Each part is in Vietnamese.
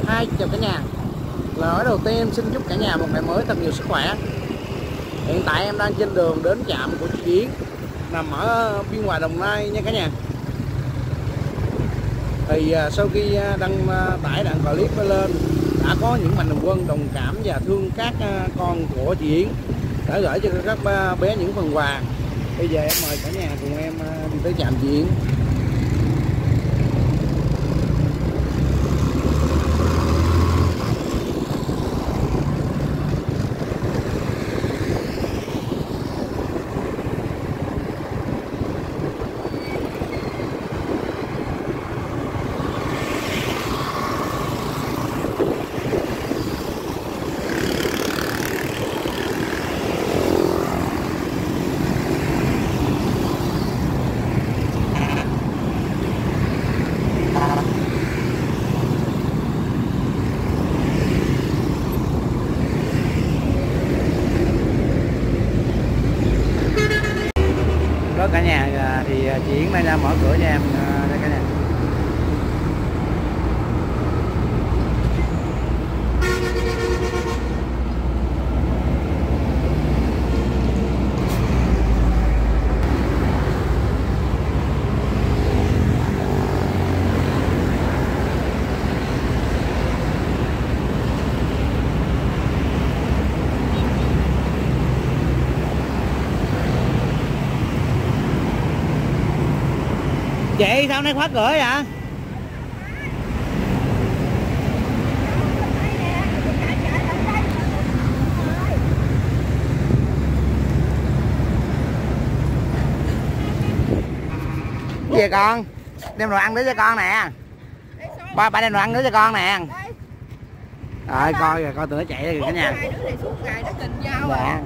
Hai chào cả nhà. Lời đầu tiên em xin chúc cả nhà một ngày mới thật nhiều sức khỏe. Hiện tại em đang trên đường đến trạm của chị Yến nằm ở Biên Hòa, Đồng Nai nha cả nhà. Thì sau khi đăng tải đoạn clip lên, đã có những mạnh thường quân đồng cảm và thương các con của chị Yến, đã gửi cho các bé những phần quà. Bây giờ em mời cả nhà cùng em đi tới trạm chị Yến. Đó cả nhà, thì chị Yến đang ra mở cửa cho em đây cả nhà. Chị sao nay khóa cửa vậy? Gì con? Đem đồ ăn tới cho con nè. Ba đem đồ ăn tới cho con nè. Rồi coi rồi, coi tụi nó chạy rồi cả nhà. Dạ.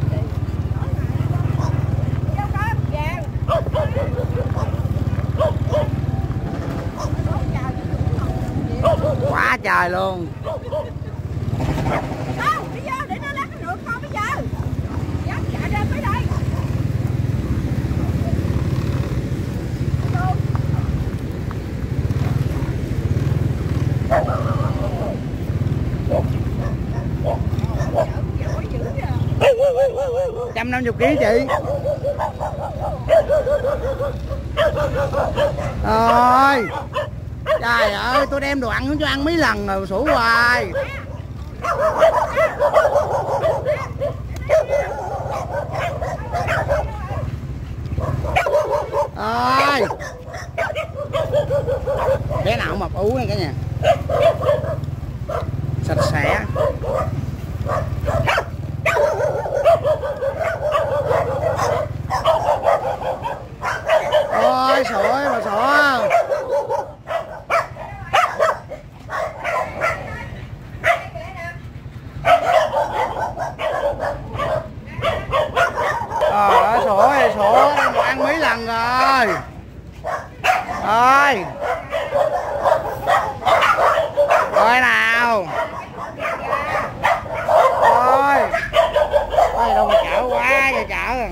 Quá trời luôn. Không, bây giờ để nó lát nó được con bây giờ. Dám chạy ra tới đây. Trăm 50 kg chị. Rồi. Trời ơi, tôi đem đồ ăn cho ăn mấy lần rồi sủa hoài. Ơi. Bé nào mập ú nha cả nhà. Sạch sẽ. Ôi sủa mà sủa. Sủa đồ ăn mấy lần rồi. Ơi. Rồi nào. Ôi. Ôi đâu mà chợ quá vậy chợ.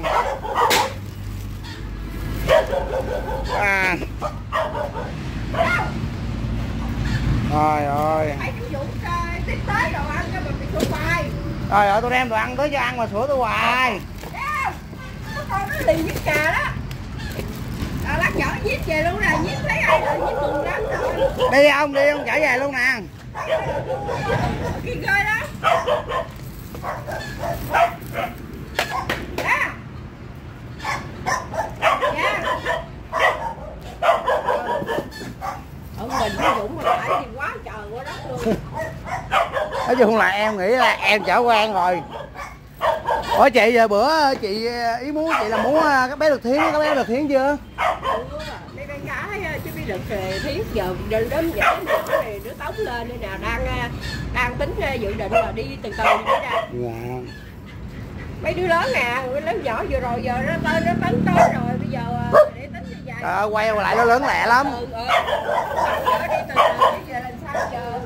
À. Rồi ơi. Rồi ơi tôi đem đồ ăn tới cho ăn mà sủa tôi hoài. Con nó lì với cà đó. Lát chở giết về luôn nè, giết lấy ai rồi, giết mừng lắm rồi. Đi không chở về luôn nè. Cái ghê đó. Dạ. Dạ. Ông mình với Dũng mà phải thì quá trời quá đất luôn. Nói chung là em nghĩ là em chở quen rồi. Ủa chị giờ bữa chị ý muốn chị là muốn các bé được thiến, các bé được thiến chưa? Đây con gái chứ biết được thiến giờ đến nhỏ này đứa tống lên đây nào đang tính dự định là đi từ từ đi ra. Dạ. Mấy đứa lớn nè, lớn nhỏ vừa rồi giờ nó tấn tới rồi bây giờ để tính cho dài. Quay lại nó lớn lẹ lắm. Đi từ từ giờ làm sao giờ?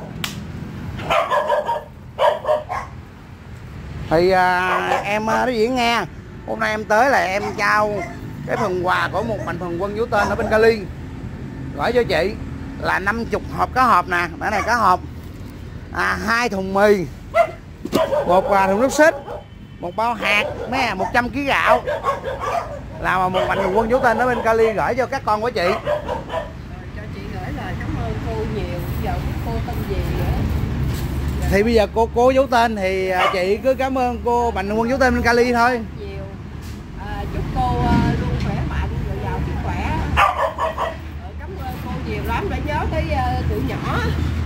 Thì em nói chuyện nghe. Hôm nay em tới là em trao cái phần quà của một mạnh thường quân giấu tên ở bên Cali, gửi cho chị là 50 hộp cá hộp nè. Cái này cá hộp 2 thùng mì, 1 thùng nước xích, 1 bao hạt, 100 kg gạo, là một mạnh thường quân Vũ Tinh ở bên Cali gửi cho các con của chị. Cho chị gửi lời cảm ơn cô nhiều. Giờ cô tên gì nữa? Thì bây giờ cô Vũ Tinh thì chị cứ cảm ơn cô mạnh thường quân Vũ Tinh bên Cali thôi. Nhiều. Chúc cô luôn khỏe mạnh, rồi giàu sức khỏe. Cảm ơn cô nhiều lắm, đã nhớ tới tụi nhỏ.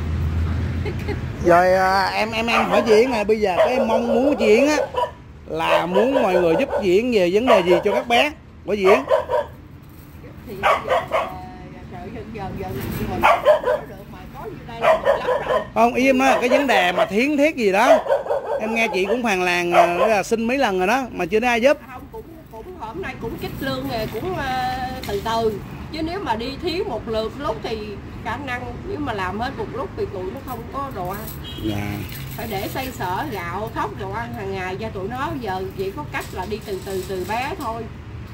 Rồi em hỏi chị Yến này, bây giờ cái mong muốn của chị Yến á là muốn mọi người giúp chị Yến về vấn đề gì cho các bé của chị Yến? Thì giờ mình có được mà có như đây là được lắm rồi. Không, ý em á, cái vấn đề mà thiến thiết gì đó em nghe chị cũng phàn nàn là xin mấy lần rồi đó mà chưa thấy ai giúp. Không, cũng hôm nay cũng trích lương rồi, cũng từ từ, chứ nếu mà đi thiếu một lượt lúc thì khả năng nếu mà làm hết một lúc thì tụi nó không có đồ ăn. Dạ. Phải để xoay sở gạo thóc đồ ăn hàng ngày cho tụi nó. Giờ chỉ có cách là đi từ bé thôi.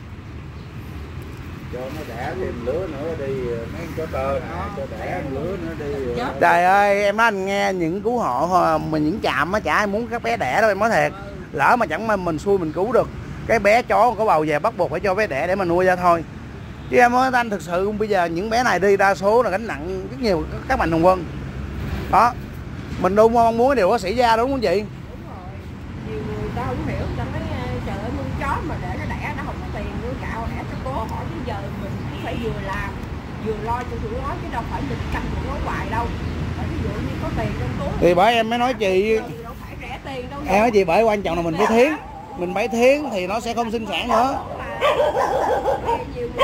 Cho nó đẻ thêm lứa nữa đi, mấy chó tơ nè, cho đẻ lứa nữa đi. Trời ơi, em nói anh nghe những cứu hộ mà những trạm á chả ai muốn các bé đẻ đâu, em nói thiệt. Lỡ mà chẳng mình xui mình cứu được cái bé chó có bầu về, bắt buộc phải cho bé đẻ để mà nuôi ra thôi. Chứ em nói anh thực sự bây giờ những bé này đi đa số là gánh nặng rất nhiều các mạnh thường quân. Đó. Mình đâu mong muốn cái điều đó xảy ra, đúng không chị? Đúng rồi. Nhiều người ta không hiểu, ta nói trời ơi nuôi chó mà để nó đẻ nó không có tiền nuôi gạo đẻ cho cố hỏi. Bây giờ mình cũng phải vừa làm vừa lo cho tụi nó, chứ đâu phải mình canh tụi nó hoài đâu. Ví dụ như có tiền trong túi thì bởi em mới nói chị, đâu phải rẻ tiền đâu. em nói chị bởi quan trọng là mình phải thiến, mình phải thiến thì nó sẽ không sinh sản nữa. Nhiều người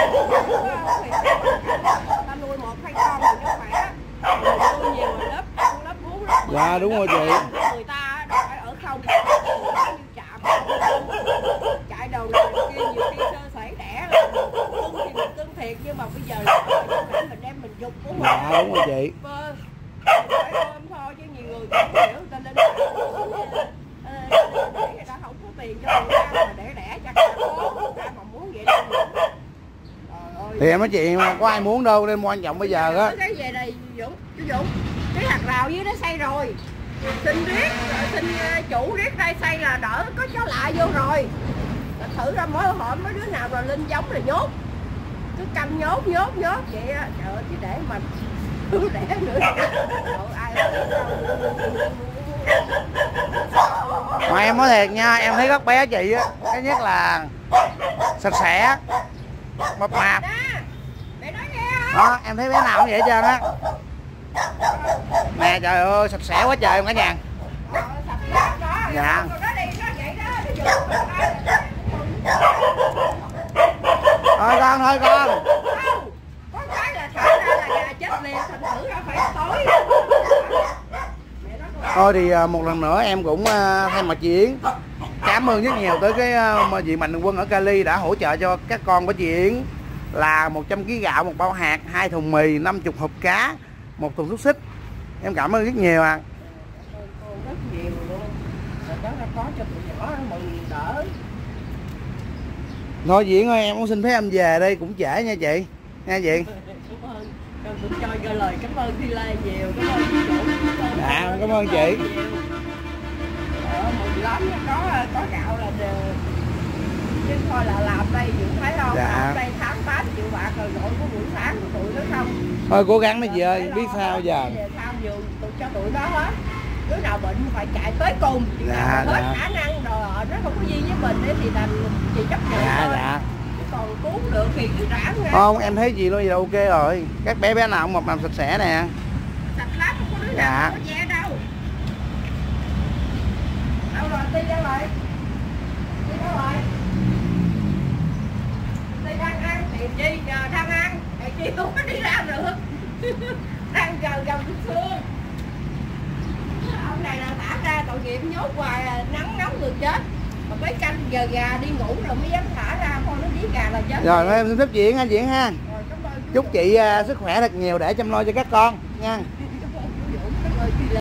ta nuôi 1-2 con thì nó khỏe, nuôi nhiều là lớp 4, lớp 5. Dạ đúng rồi chị. Người ta đâu phải ở không, như chạm chạy đầu này kia, nhiều khi sơ sẩy đẻ là cưng thì mình cưng thiệt, nhưng mà bây giờ là mình đem mình dục của mình. Dạ đúng rồi chị. Phải ôm thôi, chứ nhiều người không hiểu, người ta lên để người ta không có tiền cho người ta mà để đẻ cho cả phố, người ta mà muốn vậy đâu. Thì em nói chị mà có ai muốn đâu, nên quan trọng bây giờ á. Cái về đây Dũng, cái hạt rào dưới đó xây rồi, xin riết rồi xin chủ riết đây xây là đỡ có chó lạ vô rồi. Thử ra mỗi hôm mấy đứa nào rồi lên giống là nhốt, cứ canh nhốt vậy á. Trời ơi, chứ để mà đẻ nữa ai Mà em nói thiệt nha, em thấy các bé chị á, cái nhất là sạch sẽ, mập mạp. Đó, em thấy bé nào cũng vậy hết trơn á. Nè trời ơi, sạch sẽ quá trời cả nhà. Dạ. Thôi con. Có cái là thở ra là gà chết liền, thành thử ra phải tối. Thôi thì một lần nữa em cũng thay mặt chị Yến cảm ơn rất nhiều tới cái vị mạnh thường quân ở Cali đã hỗ trợ cho các con của chị Yến là 100 kg gạo, 1 bao hạt, 2 thùng mì, 50 hộp cá, 1 thùng xúc xích. Em cảm ơn rất nhiều ạ. Rất nhiều luôn. Rồi đó là có cho tụi nhỏ mừng đỡ. Thôi chị Yến ơi, em cũng xin phép em về đây cũng trễ nha chị. Nha chị. Cảm ơn. Con cũng cho lời cảm ơn Thi Lê nhiều. Cảm ơn chị Dũng. Dạ, cảm ơn chị. Mừng lắm, có gạo là chứ thôi là làm đây Dũng thấy không? Dạ. Làm đây tháng 8 triệu bạc rồi gọi của buổi sáng của tụi nó không? Thôi cố gắng đi chị ơi, biết sao giờ. Sao giường cho tụi nó hết. Đứa nào bệnh phải chạy tới cùng. Dạ, hết khả năng rồi nó không có gì với mình thì thành chị chấp nhận thôi. Dạ. Còn cứu được thì cứ ráng ra. Không, em thấy chị nói gì là ok rồi. Các bé nào cũng mập mạp sạch sẽ nè. Sạch lắm, không có đứa nào có ve đâu. Đâu rồi, Ti đâu rồi? Ti đâu rồi? Ti đang ăn, thì Chi giờ đang ăn. Thì Chi không có đi ra được. Đang gần xương. Ông này là thả ra tội nghiệp nhốt hoài, nắng nóng người chết. Mà mấy canh giờ gà đi ngủ rồi mới dám thả ra, con nó dí gà là chết. Rồi em xin phép chị Yến ha chị ha. Chúc chị sức khỏe thật nhiều để chăm lo cho các con nha.